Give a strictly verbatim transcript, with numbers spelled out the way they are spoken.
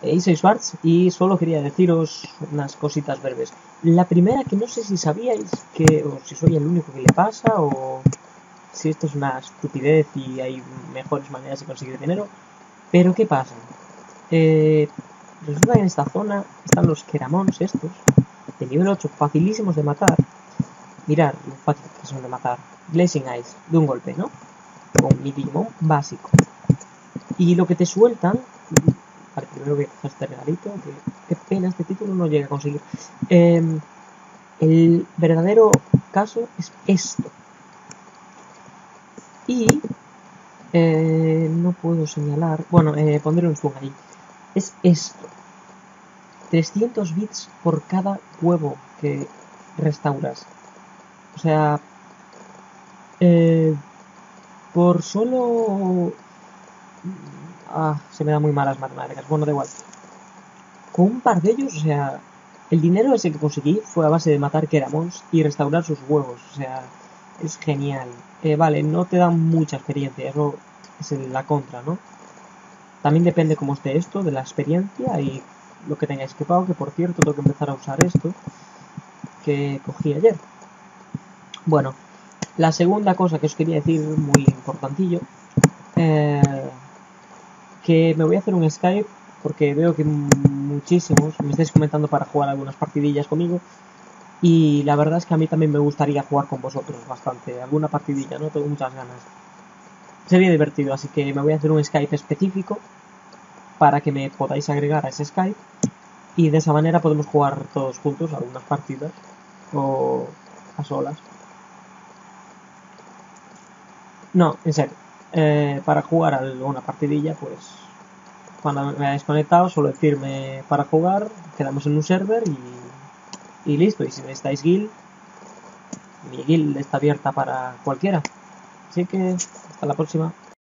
Eh, soy Schwartz y solo quería deciros unas cositas breves. La primera, que no sé si sabíais que, o si soy el único que le pasa, o si esto es una estupidez y hay mejores maneras de conseguir dinero. Pero ¿qué pasa? Eh, resulta que en esta zona están los Keramons estos, de nivel ocho, facilísimos de matar. Mirad lo fácil que son de matar. Blazing Eyes, de un golpe, ¿no? Con mi Digimon básico. Y lo que te sueltan... Vale, primero voy a coger este regalito, que qué pena este título no llega a conseguir. Eh, el verdadero caso es esto. Y... Eh, no puedo señalar... Bueno, eh, pondré un zoom ahí. Es esto. trescientos bits por cada huevo que restauras. O sea... Eh, por solo... Ah, se me dan muy malas matemáticas. Bueno, da igual. Con un par de ellos, o sea... El dinero ese que conseguí fue a base de matar Keramons y restaurar sus huevos. O sea, es genial. Eh, vale, no te dan mucha experiencia. Eso es la contra, ¿no? También depende cómo esté esto, de la experiencia y lo que tengáis que pagar. Que por cierto, tengo que empezar a usar esto que cogí ayer. Bueno, la segunda cosa que os quería decir, muy importantillo, eh, que me voy a hacer un Skype porque veo que muchísimos me estáis comentando para jugar algunas partidillas conmigo y la verdad es que a mí también me gustaría jugar con vosotros bastante, alguna partidilla, ¿no? Tengo muchas ganas. Sería divertido, así que me voy a hacer un Skype específico para que me podáis agregar a ese Skype y de esa manera podemos jugar todos juntos algunas partidas o a solas. No, en serio. Eh, para jugar alguna partidilla, pues cuando me hayáis conectado, solo decirme para jugar, quedamos en un server y, y listo. Y si necesitáis guild, mi guild está abierta para cualquiera. Así que hasta la próxima.